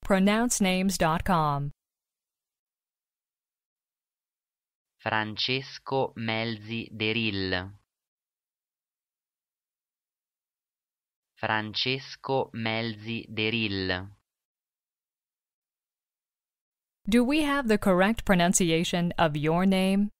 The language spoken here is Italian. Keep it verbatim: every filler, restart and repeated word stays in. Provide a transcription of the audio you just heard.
pronounce names dot com. Francesco Melzi Deril. Francesco Melzi Deril. Do we have the correct pronunciation of your name?